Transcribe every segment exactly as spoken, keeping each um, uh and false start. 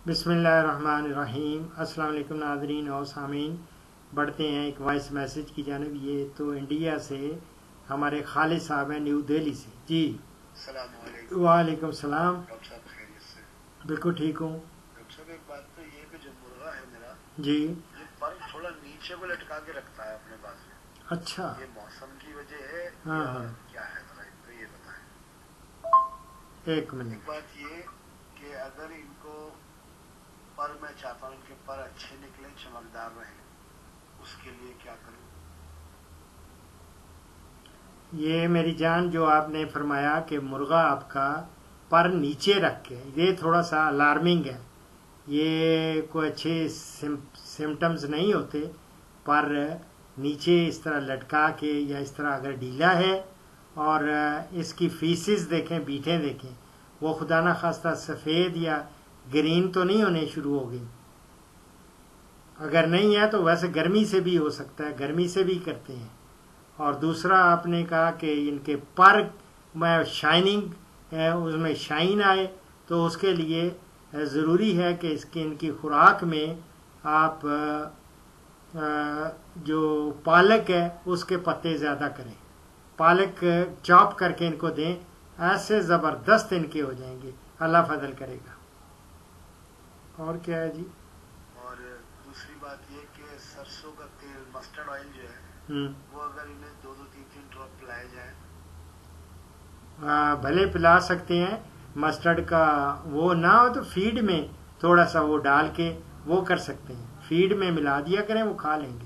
बिस्मिल्लाहिर्रहमानिर्रहीम। अस्सलाम वालेकुम नाज़रीन और सामीन। बढ़ते हैं एक वॉइस मैसेज की जानिब। ये तो इंडिया से हमारे खालिद साहब हैं, न्यू दिल्ली से। जी वालेकुम सलाम। डॉक्टर साहब खैरियत से? बिल्कुल ठीक हूँ डॉक्टर साहब एक बात तो ये कि जो मुर्गा है मेरा, जी, ये पर थोड़ा नीचे को लटका के रखता है अपने पास में। अच्छा, ये मौसम की वजह है हाँ या हाँ, क्या है? जरा तो ये बताएं। एक एक मिनट। बात ये कि अगर इनको पर मैं चाहता हूँ इनके पर अच्छे निकले, चमकदार रहे, उसके लिए क्या करूँ? ये मेरी जान जो आपने फरमाया कि मुर्गा आपका पर नीचे रख के, ये थोड़ा सा अलार्मिंग है। ये कोई अच्छे सिम्टम्स नहीं होते। पर नीचे इस तरह लटका के या इस तरह अगर ढीला है और इसकी फीसिस देखें, बीटें देखें, वो खुदा ना खास्ता सफ़ेद या ग्रीन तो नहीं होने शुरू हो गई। अगर नहीं है तो वैसे गर्मी से भी हो सकता है, गर्मी से भी करते हैं। और दूसरा आपने कहा कि इनके पर में शाइनिंग है, उसमें शाइन आए, तो उसके लिए ज़रूरी है कि इसकी इनकी खुराक में आप जो पालक है उसके पत्ते ज़्यादा करें। पालक चॉप करके इनको दें, ऐसे ज़बरदस्त इनके हो जाएंगे। अल्लाह फजल करेगा। और क्या है जी? और दूसरी बात ये कि सरसों का तेल, मस्टर्ड ऑयल जो है, हम्म, वो अगर इन्हें दो दो तीन तीन ड्रॉप पिलाए जाए? आ, भले पिला सकते हैं। मस्टर्ड का वो ना हो तो फीड में थोड़ा सा वो डाल के वो कर सकते हैं, फीड में मिला दिया करें, वो खा लेंगे।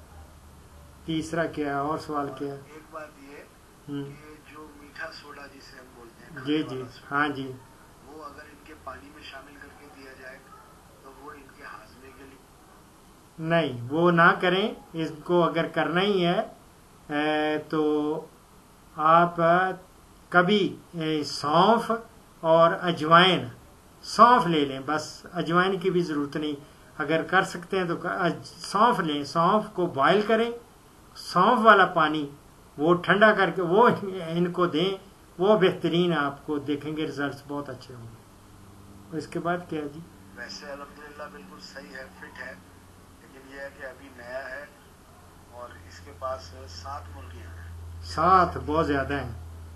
तीसरा क्या है? और सवाल और क्या है? एक बात ये हम्म, कि जो मीठा सोडा जिसे हम बोलते हैं, जी खाने जी, वाला सोडा, हाँ जी। वो अगर इनके पानी में शामिल करके दिया जाए तो वो इनके हाजमे के लिए? नहीं, वो ना करें। इसको अगर करना ही है ए, तो आप कभी ए, सौंफ और अजवाइन, सौंफ ले लें, बस अजवाइन की भी ज़रूरत नहीं। अगर कर सकते हैं तो कर, सौंफ लें, सौंफ को बॉयल करें, सौंफ वाला पानी वो ठंडा करके वो इनको दें, वो बेहतरीन, आपको देखेंगे रिजल्ट्स बहुत अच्छे होंगे। इसके बाद क्या है जी? वैसे अल्हम्दुलिल्लाह बिल्कुल सही है, फिट है, लेकिन यह है कि अभी नया है और इसके पास सात मुर्गियां हैं। सात बहुत ज़्यादा हैं।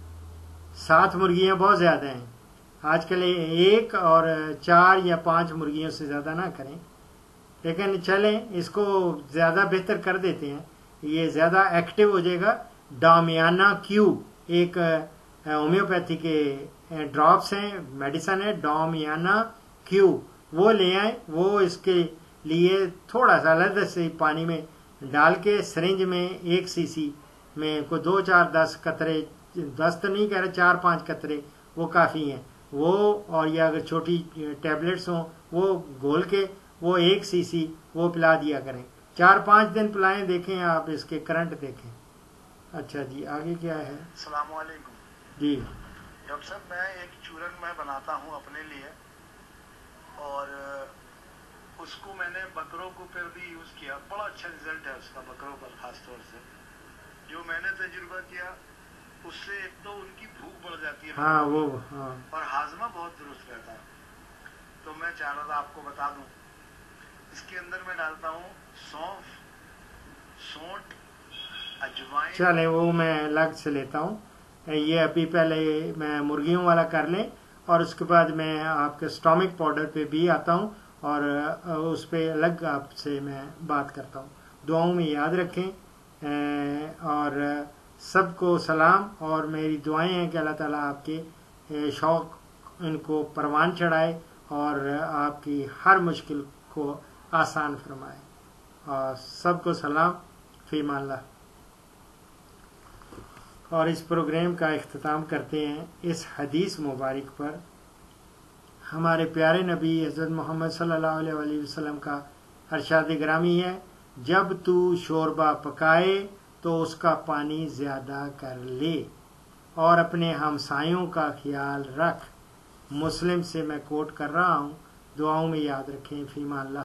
सात मुर्गियां बहुत ज़्यादा हैं। आजकल एक और चार या पांच मुर्गियों से ज़्यादा ना करें। लेकिन चलें, इसको ज़्यादा बेहतर कर देते हैं, ये ज़्यादा एक्टिव हो जाएगा। डामियाना क्यू एक होम्योपैथी के ड्रॉप्स हैं, मेडिसन है, डामियाना क्यू, वो ले आए। वो इसके लिए थोड़ा सा अलग से पानी में डाल के सिरिंज में एक सीसी में को दो चार दस कतरे, दस तो नहीं कह रहे, चार पांच कतरे वो काफ़ी हैं वो। और या अगर छोटी टैबलेट्स हों वो घोल के वो एक सीसी वो पिला दिया करें। चार पांच दिन पिलाएं, देखें आप इसके करंट देखें। अच्छा जी, आगे क्या है? अस्सलाम वालेकुम जी, डॉक्टर साहब, मैं एक चूरन मैं बनाता हूँ अपने लिए, और उसको मैंने बकरों को पर भी यूज किया, बड़ा अच्छा रिजल्ट है उसका बकरों पर खास तौर से। जो मैंने तजुर्बा किया उससे एक तो उनकी भूख बढ़ जाती है, हाँ वो हाँ, और हाजमा बहुत दुरुस्त रहता है। तो मैं चाह रहा था आपको बता दूं, इसके अंदर मैं डालता हूँ सौंफ, सोंठ, अजवाइन। चलें वो मैं अलग से लेता हूँ। ये अभी पहले मैं मुर्गियों वाला कर लें और उसके बाद मैं आपके स्टोमिक पाउडर पे भी आता हूँ और उस पर अलग आपसे मैं बात करता हूँ। दुआओं में याद रखें और सबको सलाम, और मेरी दुआएं हैं कि अल्लाह ताला आपके शौक इनको परवान चढ़ाए और आपकी हर मुश्किल को आसान फरमाए। और सबको सलाम, फीमा अल्लाह। और इस प्रोग्राम का इख्तिताम करते हैं इस हदीस मुबारक पर। हमारे प्यारे नबी हज़रत मोहम्मद सल्लल्लाहु अलैहि वसल्लम का अरशाद ग्रामी है, जब तू शोरबा पकाए तो उसका पानी ज़्यादा कर ले और अपने हमसायों का ख्याल रख। मुस्लिम से मैं कोट कर रहा हूँ। दुआओं में याद रखें। फीमा अल्लाह।